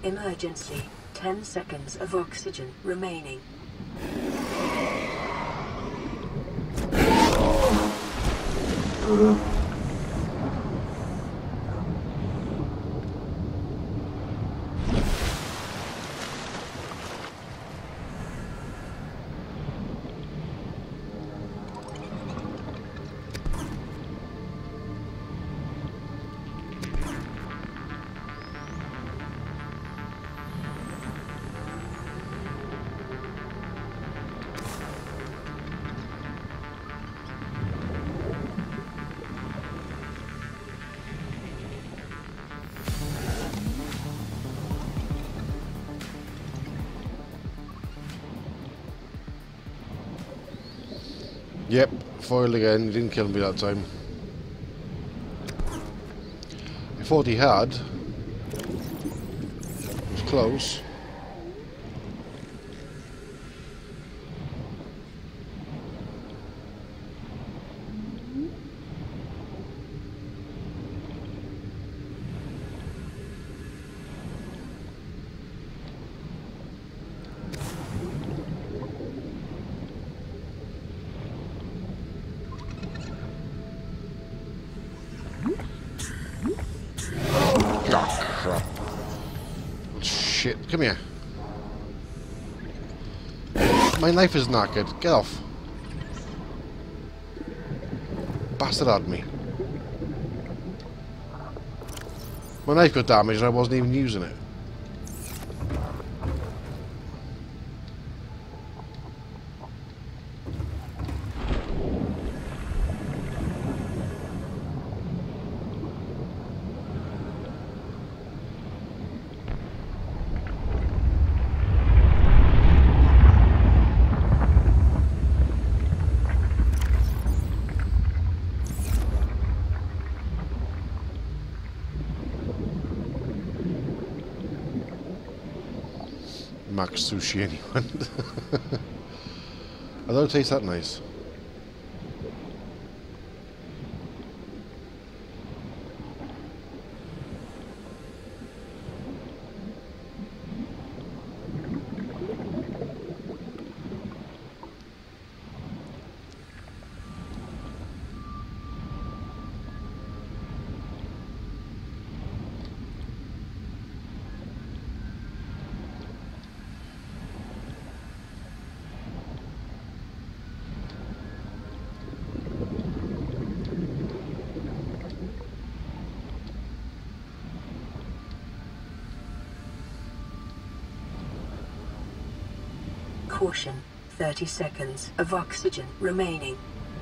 Emergency. 10 seconds of oxygen remaining. Yep, foiled again. He didn't kill me that time. I thought he had. It was close. Shit, come here. My knife is knackered. Get off. Bastard had me. My knife got damaged and I wasn't even using it. Max sushi anyone. I don't taste that nice. Caution. 30 seconds of oxygen remaining.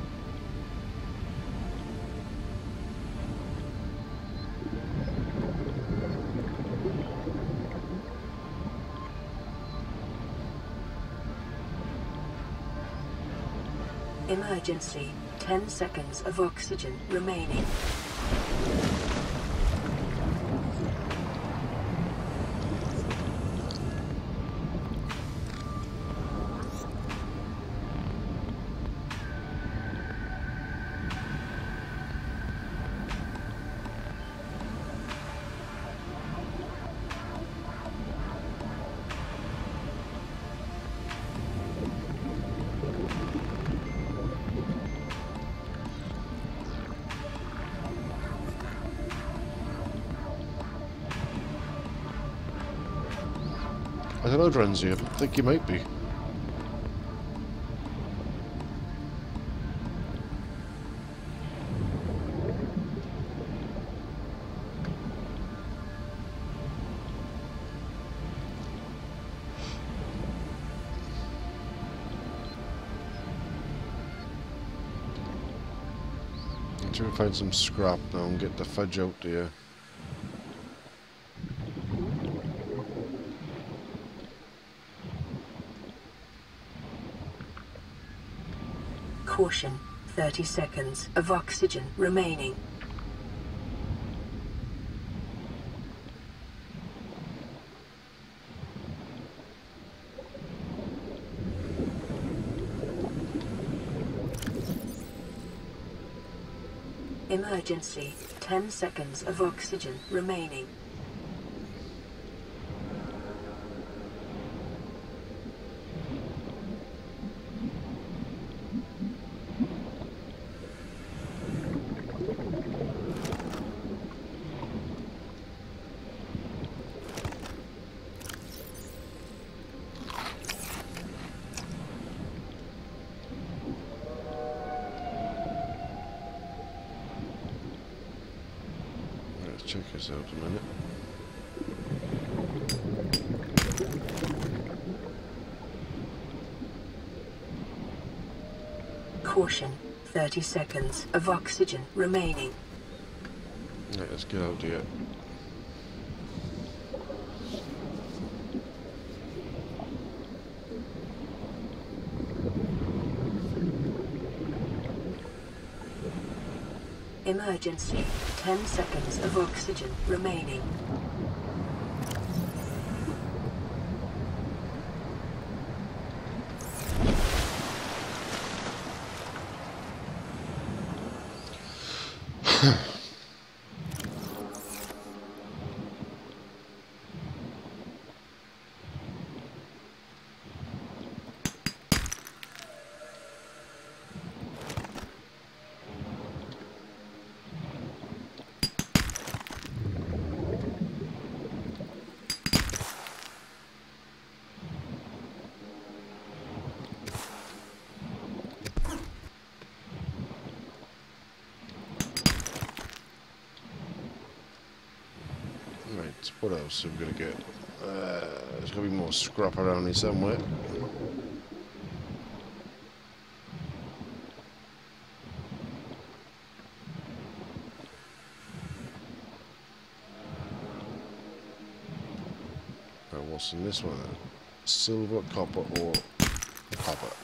Emergency. 10 seconds of oxygen remaining. I don't know, Drenzy. I think you might be. I'm trying to find some scrap now and get the fudge out there. Caution. 30 seconds of oxygen remaining. Emergency. 10 seconds of oxygen remaining. check this out a minute. Caution, 30 seconds of oxygen remaining. Right, let's get out here. Emergency, 10 seconds of oxygen remaining. Right, what else are we gonna get? There's gonna be more scrap around here somewhere. What's in this one then? Silver, copper, or copper?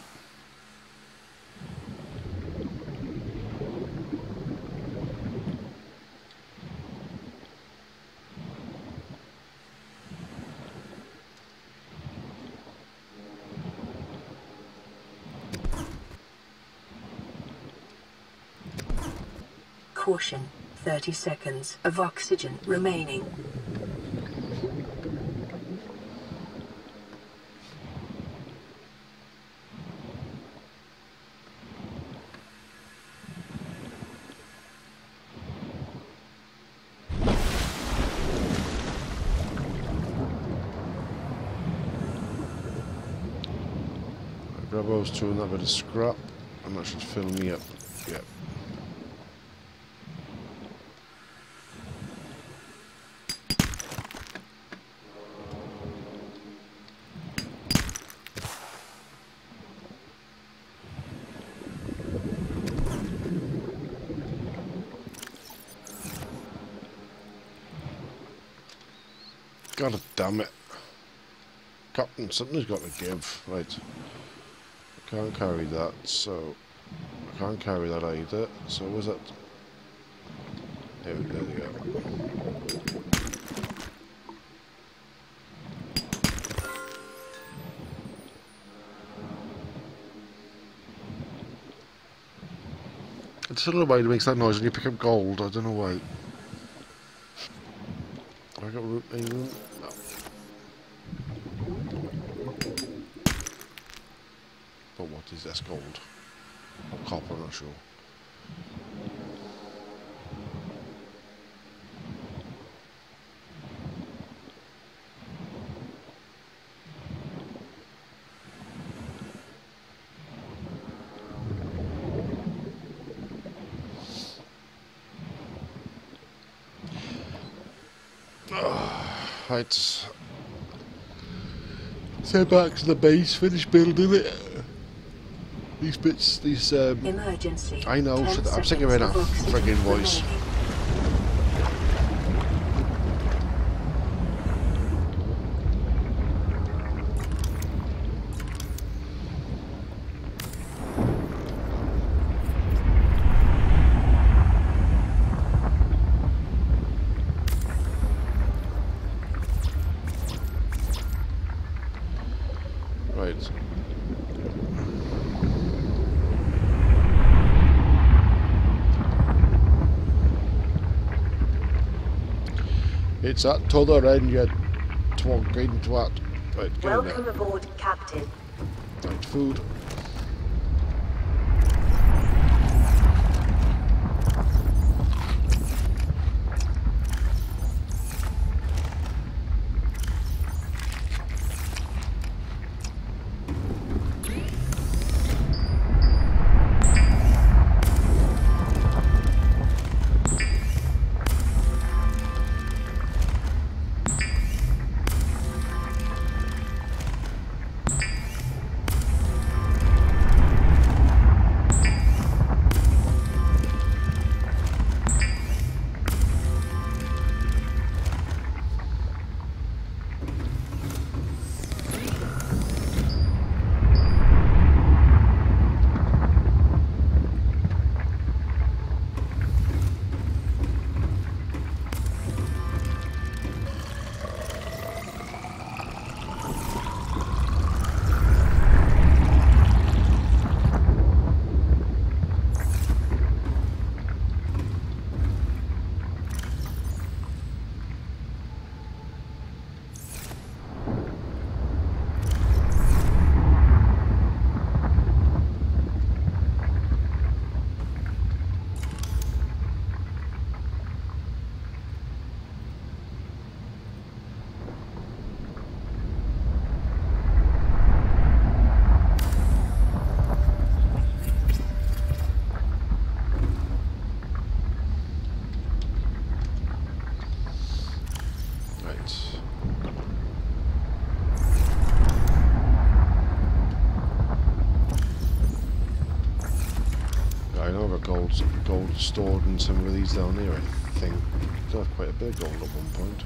Caution, 30 seconds of oxygen remaining. Grab those two and that bit of scrap, and that should fill me up. Yep. God damn it. Captain, something's got to give. Right. I can't carry that, so... I can't carry that either. So where's that? There we go. I just don't know why it makes that noise when you pick up gold. I don't know why. I got room. Any room? No. But what is this? Gold or copper? I'm not sure. Right. Let's head back to the base, finish building it. These bits, these Emergency. I know, I'm sick of it now. Friggin' voice. Right. It's at t'other end, you twonking twat. Right, get in Welcome there. aboard, Captain. Right, food. gold stored in some of these down here, I think. Got quite a bit of gold at one point.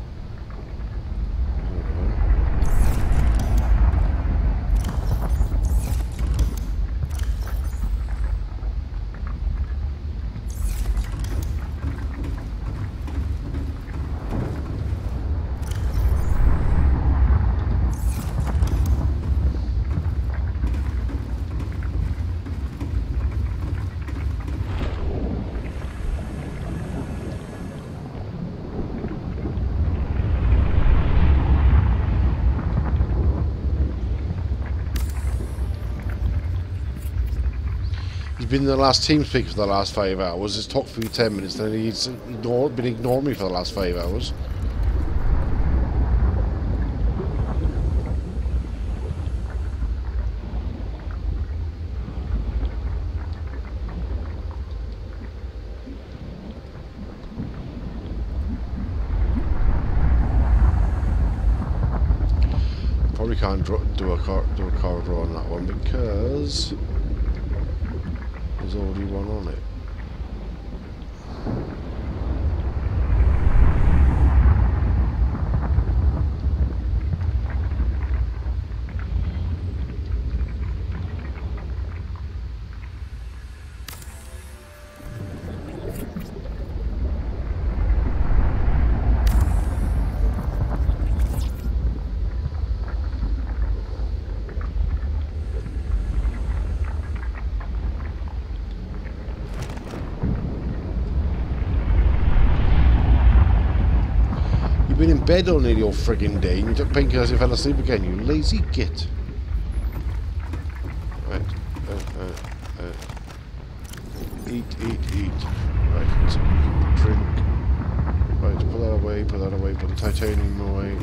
He's been in the last team speak for the last 5 hours. He's talked for you 10 minutes, then he's been ignoring me for the last 5 hours. Probably can't do a corridor on that one because there's already one on it. You've been in bed all nearly all frigging day and you took painkillers and fell asleep again, you lazy git. Right. Eat. Right. Drink. Right, put that away, put the titanium away.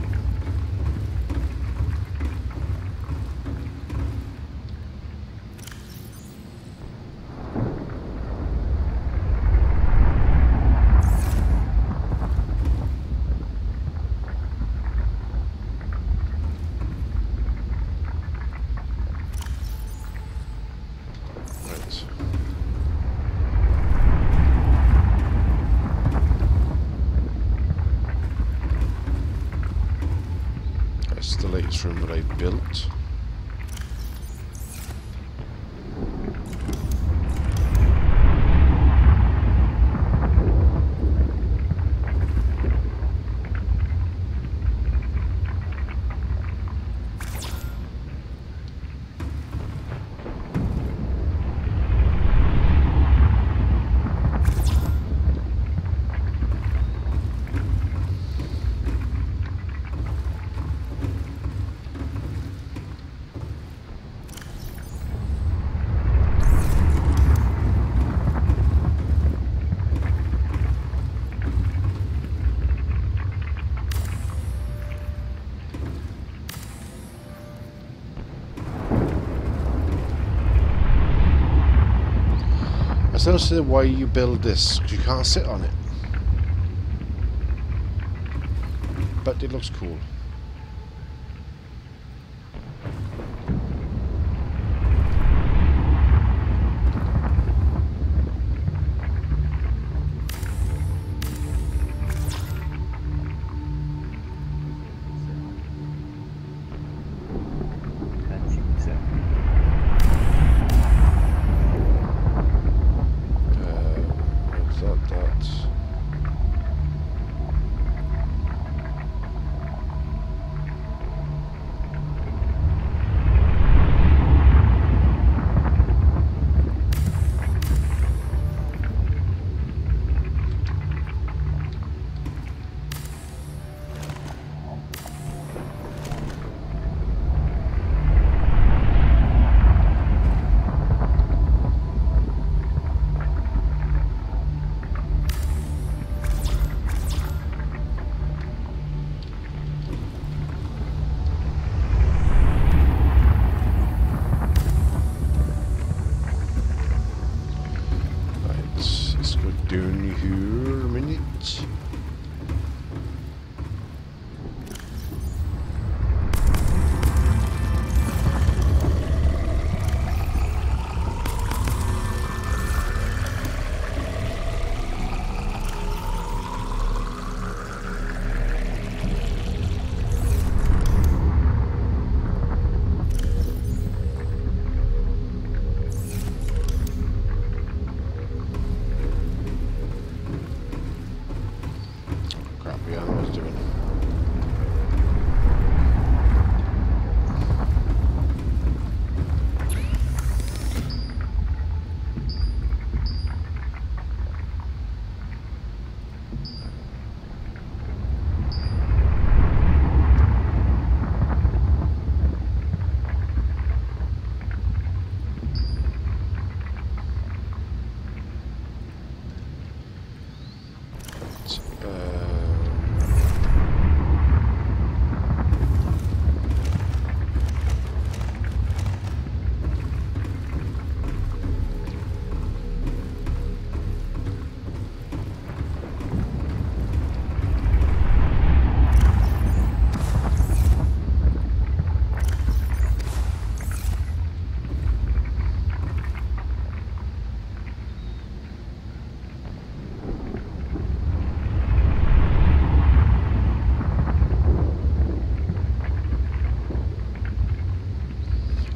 The latest room that I built. I don't see why you build this, because you can't sit on it. But it looks cool.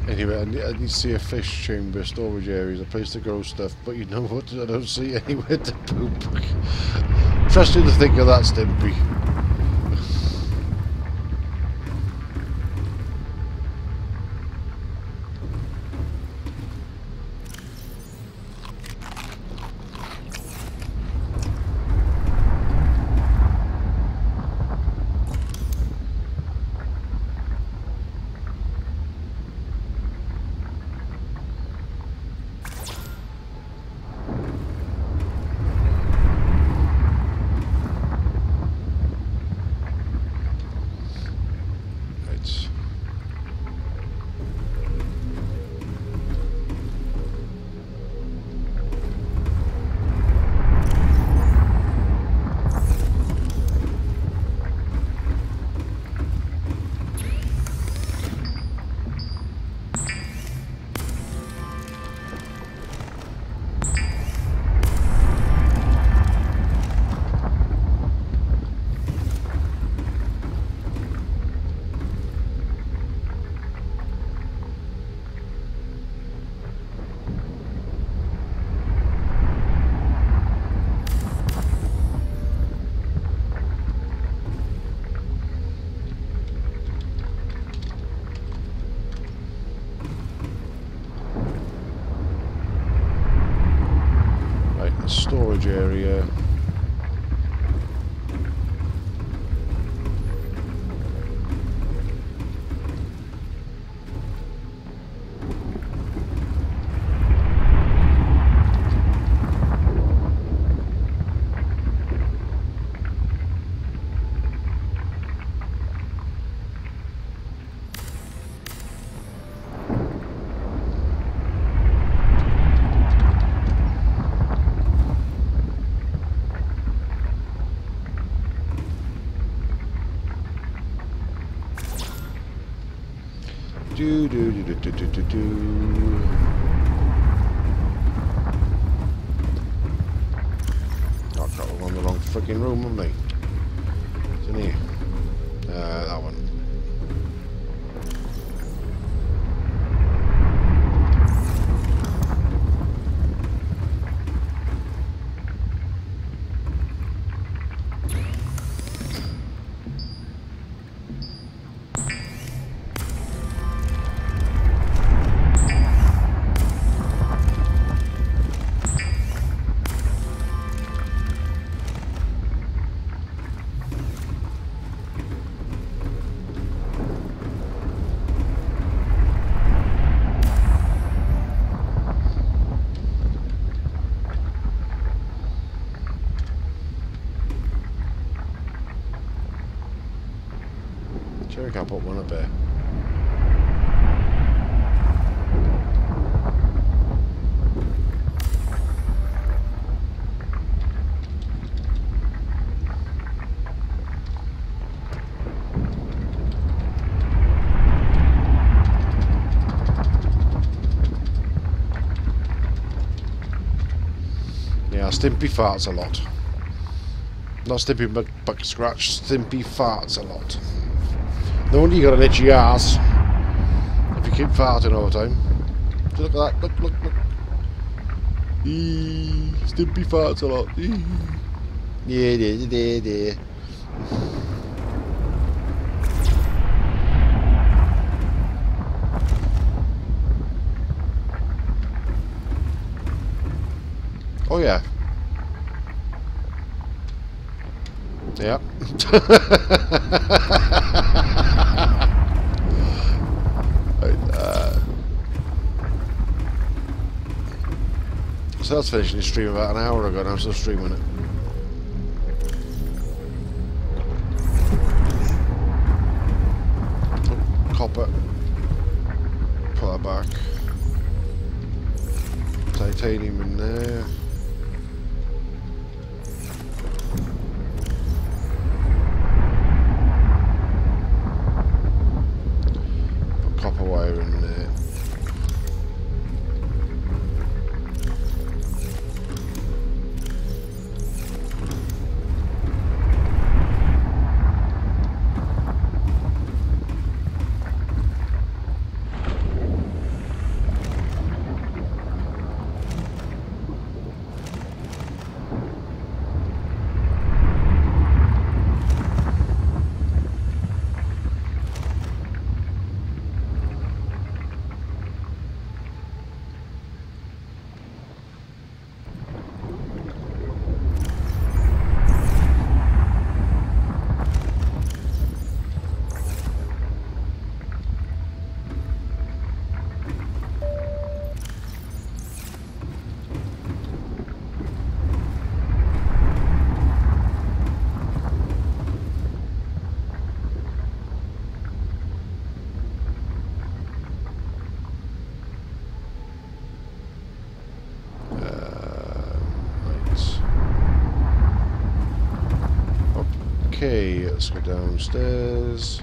Anyway, I need to see a fish chamber, storage areas, a place to grow stuff, but you know what? I don't see anywhere to poop. Trust you to think of that, Stimpy. Storage area. Oh crap, I'm on the wrong freaking room, haven't I? It's in here. That one. Sure, I can't put one up there. Yeah, Stimpy farts a lot. Not Stimpy Buck-Scratch, Stimpy farts a lot. No wonder you got an itchy ass if you keep farting all the time. Look at that, look. Stimpy farts a lot. Yeah. Oh yeah. Yeah. So that's finishing the stream about an hour ago and I'm still streaming it. Oh, copper. Put that back. Titanium in there. Put copper wire in there. Okay, let's go downstairs.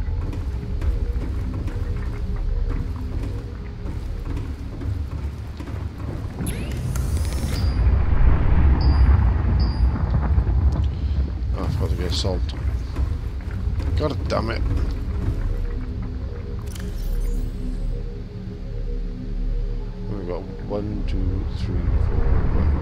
Oh, I forgot to get salt. God damn it. We've got 1, 2, 3, 4.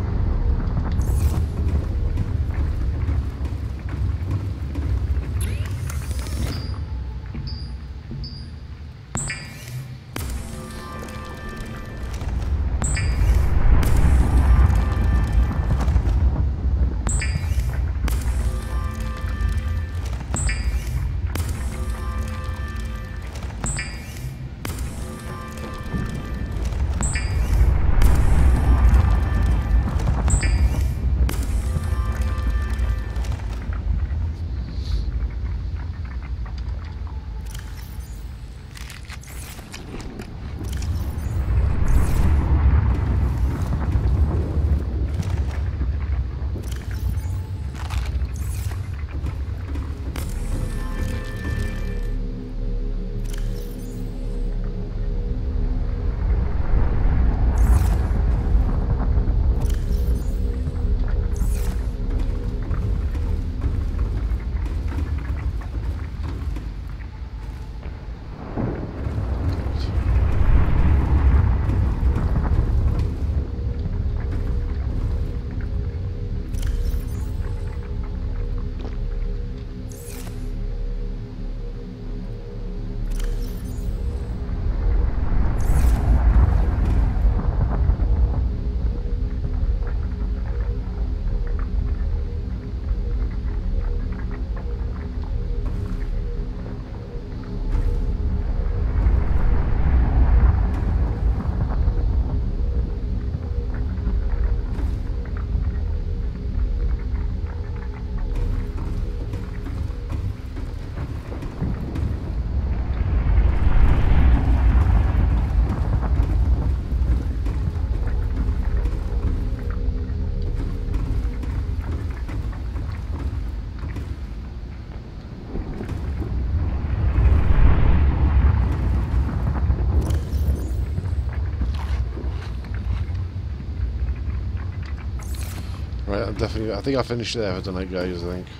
Right, I think I finished there for tonight, guys, I think.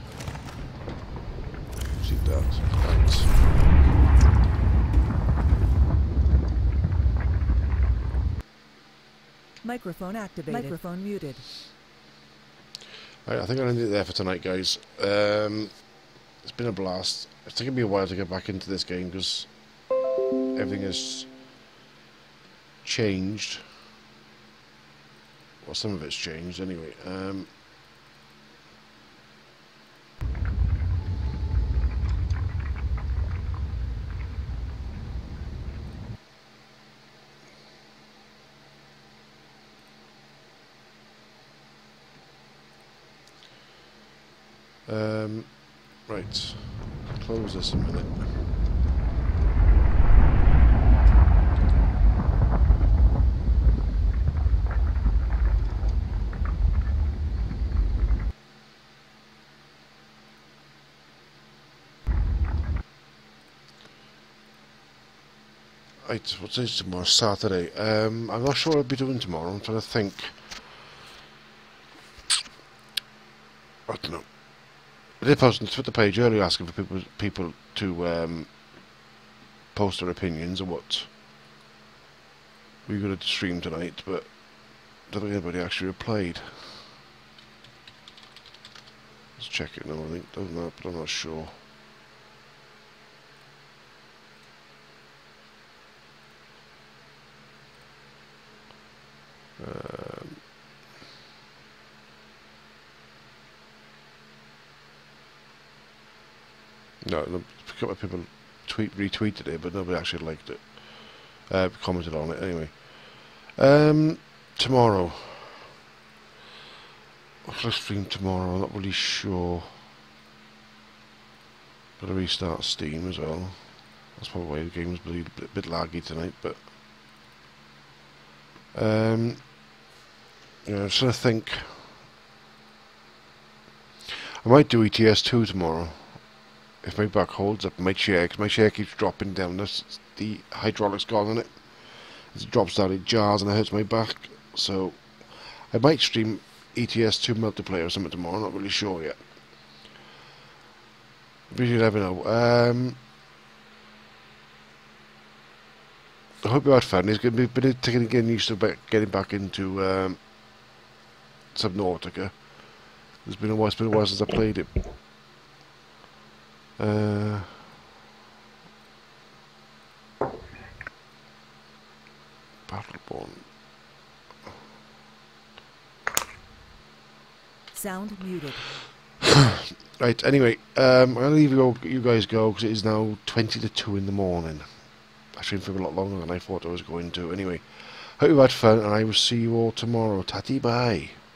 See that. Right. Microphone activated. Microphone muted. Right, I think I'll end it there for tonight, guys. It's been a blast. It's taken me a while to get back into this game because everything has changed. Well, some of it's changed anyway. Right. Close this a minute. Right, what's this tomorrow? Saturday. I'm not sure what I'll be doing tomorrow. I'm trying to think. I don't know. I did post on the Twitter page earlier asking for people to post their opinions on what we're going to stream tonight, but I don't think anybody actually replied. Let's check it now. I think but I'm not sure. No, a couple of people retweeted it, but nobody actually liked it. Commented on it anyway. Tomorrow. What should I stream tomorrow? I'm not really sure. Got to restart Steam as well. That's probably why the game's a bit laggy tonight, but yeah, I'm trying to think. I might do ETS2 tomorrow. If my back holds up, my chair keeps dropping down. The hydraulics gone on it. As it drops down, it jars and it hurts my back. So I might stream ETS2 multiplayer or something tomorrow. Not really sure yet. But you never know. I hope you had fun. It's been getting used to getting back into Subnautica. It's been a while since I played it. Battleborn. Sound muted. Right, anyway, I'm going to leave you guys go because it is now 20 to 2 in the morning. I streamed for a lot longer than I thought I was going to. Anyway, hope you had fun and I will see you all tomorrow. Tatty bye.